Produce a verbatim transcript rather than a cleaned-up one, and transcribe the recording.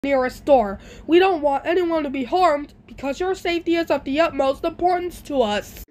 near a store. We don't want anyone to be harmed because your safety is of the utmost importance to us.